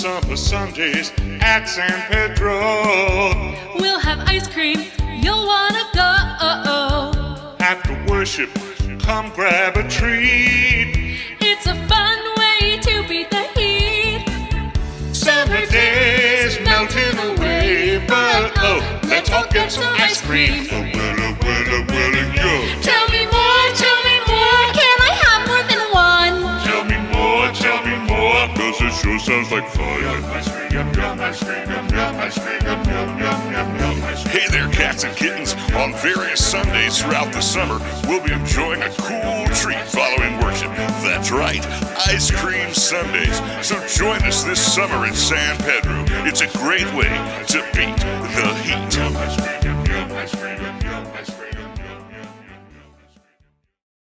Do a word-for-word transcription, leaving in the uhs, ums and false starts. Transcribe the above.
summer Sundaes at San Pedro. We'll have ice cream, you'll wanna go. After worship, come grab a treat. It's a fun way to beat the heat. Summer days melting away, but oh, let's all get some ice cream. Oh, well, well, well, yo. Tell me more, tell me more, can I have more than one? Tell me more, tell me more, cause it sure sounds like fun. Yum, ice cream, yum, yum, ice cream, yum, yum, ice cream, yum, yum, yum, yum, yum, ice cream. Hey there, cats and kittens. On various Sundays throughout the summer, we'll be enjoying a cool treat following worship. That's right, Ice Cream Sundaes. So join us this summer in San Pedro. It's a great way to beat the heat. Yum, ice cream, yum, yum, ice cream, yum, yum, ice cream.